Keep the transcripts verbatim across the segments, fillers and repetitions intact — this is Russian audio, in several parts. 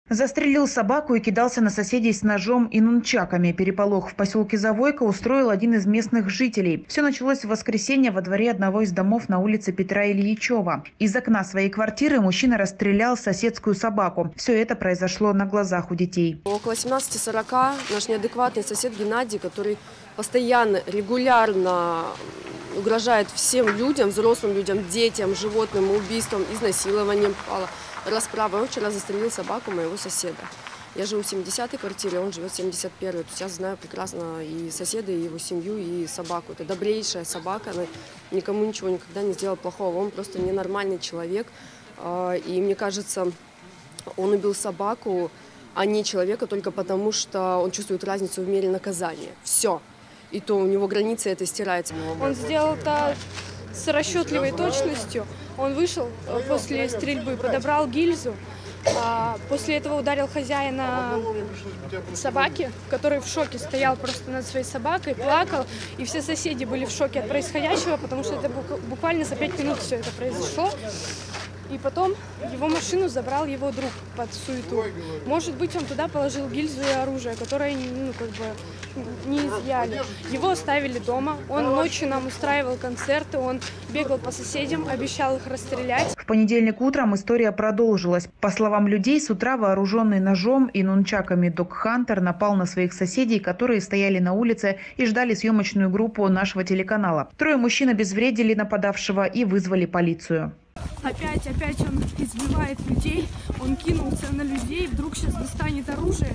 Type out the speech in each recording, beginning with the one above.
Застрелил собаку и кидался на соседей с ножом и нунчаками. Переполох в поселке Завойка устроил один из местных жителей. Все началось в воскресенье во дворе одного из домов на улице Петра Ильичева. Из окна своей квартиры мужчина расстрелял соседскую собаку. Все это произошло на глазах у детей. Около семнадцати сорока наш неадекватный сосед Геннадий, который постоянно, регулярно угрожает всем людям, взрослым людям, детям, животным, убийством, изнасилованием, расправой. Он вчера застрелил собаку моего соседа. Я живу в семидесятой квартире, он живет в семьдесят первой. То есть я знаю прекрасно и соседа, и его семью, и собаку. Это добрейшая собака, она никому ничего никогда не сделала плохого. Он просто ненормальный человек. И мне кажется, он убил собаку, а не человека только потому, что он чувствует разницу в мере наказания. Все. И то у него граница это стирается. Он сделал это с расчетливой точностью. Он вышел после стрельбы, подобрал гильзу. А после этого ударил хозяина собаки, который в шоке стоял просто над своей собакой, плакал. И все соседи были в шоке от происходящего, потому что это буквально за пять минут все это произошло. И потом его машину забрал его друг под суету. Может быть, он туда положил гильзу и оружие, которое ну, как бы, не изъяли. Его оставили дома. Он ночью нам устраивал концерты, он бегал по соседям, обещал их расстрелять. В понедельник утром история продолжилась. По словам людей, с утра вооруженный ножом и нунчаками Дог Хантер напал на своих соседей, которые стояли на улице и ждали съемочную группу нашего телеканала. Трое мужчин обезвредили нападавшего и вызвали полицию. Опять, опять он избивает людей, он кинулся на людей, вдруг сейчас достанет оружие.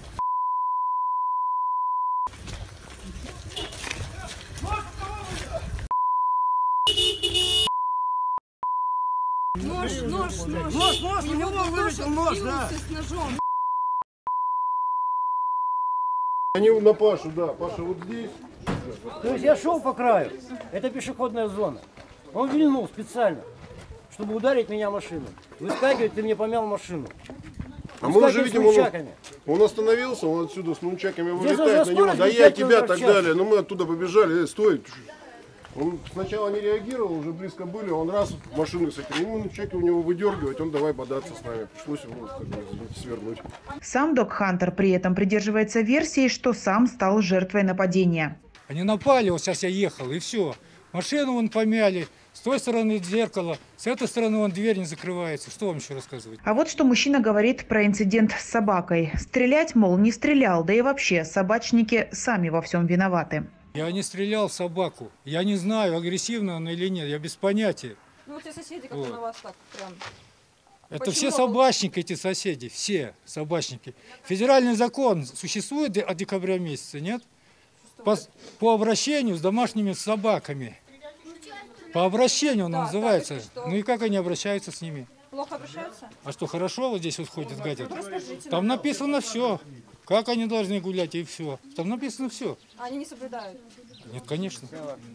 Нож, нож, нож. Нож, нож, у него вылетел нож, да. С ножом. Они на Пашу, да, Паша вот здесь. То есть я шел по краю, это пешеходная зона. Он вильнул специально, чтобы ударить меня машину. Выскакивает, ты мне помял машину. А мы уже видим, он, он остановился, он отсюда с нунчаками вылетает на него. Да я тебя так далее. Но мы оттуда побежали, э, стой. Он сначала не реагировал, уже близко были, он раз машину с этим, ему нунчаки у него выдергивать, он давай бодаться с нами. Пришлось его как бы, свернуть. Сам Дог Хантер при этом придерживается версии, что сам стал жертвой нападения. Они напали, вот сейчас я ехал, и все. Машину вон помяли. С той стороны зеркало, с этой стороны вон дверь не закрывается. Что вам еще рассказывать? А вот что мужчина говорит про инцидент с собакой. Стрелять, мол, не стрелял, да и вообще собачники сами во всем виноваты. Я не стрелял в собаку. Я не знаю, агрессивна она или нет, я без понятия. Ну, те соседи, как вот. на вас так прям... Это Почему? все собачники, эти соседи, все собачники. Федеральный закон существует от декабря месяца, нет? По, по обращению с домашними собаками. По обращению он да, называется. Так, ну и как они обращаются с ними? Плохо обращаются? А что, хорошо вот здесь вот ходят, гадят? Ну, там написано все. Как они должны гулять и все. Там написано все. Они не соблюдают? Нет, конечно.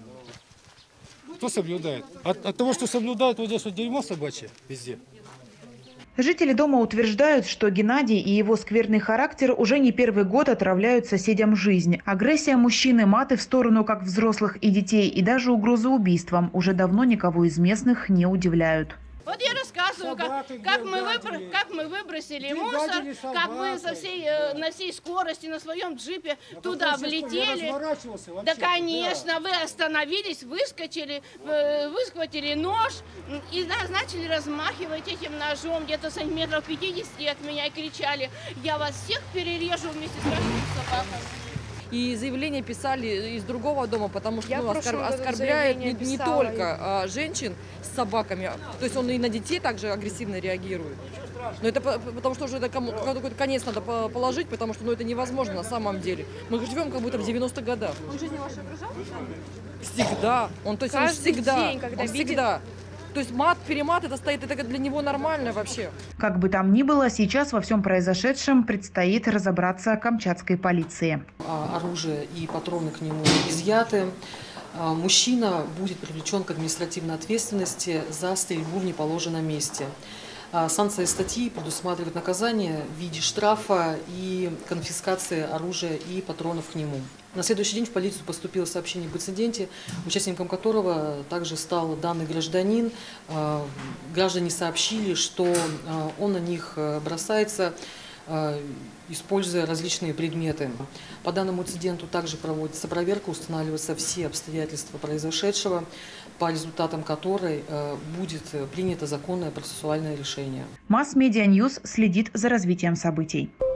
Кто соблюдает? От, от того, что соблюдают, вот здесь вот дерьмо собачье везде. Жители дома утверждают, что Геннадий и его скверный характер уже не первый год отравляют соседям жизнь. Агрессия мужчины, маты в сторону как взрослых и детей и даже угрозы убийством уже давно никого из местных не удивляют. Вот я рассказываю, как, как, мы, выбро... как мы выбросили мусор, как мы со всей, на всей скорости на своем джипе а туда влетели. Да, конечно, вы остановились, выскочили, выхватили нож и начали размахивать этим ножом где-то сантиметров пятидесяти от меня и кричали: я вас всех перережу вместе с вашими собаками. И заявления писали из другого дома, потому что ну, оскор... оскорбляет не, не только а, женщин с собаками, то есть он и на детей также агрессивно реагирует. Но это потому что уже это какой-то конец надо положить, потому что ну, это невозможно на самом деле. Мы живем как будто в девяностых годах. Он жизни вашей угрожал? Всегда. Он, то есть он всегда. День, когда он видит... всегда. То есть мат, перемат, это стоит, это для него нормально вообще. Как бы там ни было, сейчас во всем произошедшем предстоит разобраться камчатской полиции. Оружие и патроны к нему изъяты. Мужчина будет привлечен к административной ответственности за стрельбу в неположенном месте. Санкция статьи предусматривает наказание в виде штрафа и конфискации оружия и патронов к нему. На следующий день в полицию поступило сообщение об инциденте, участником которого также стал данный гражданин. Граждане сообщили, что он на них бросается используя различные предметы. По данному инциденту также проводится проверка, устанавливаются все обстоятельства произошедшего, по результатам которой будет принято законное процессуальное решение. Масс Медиа Ньюс следит за развитием событий.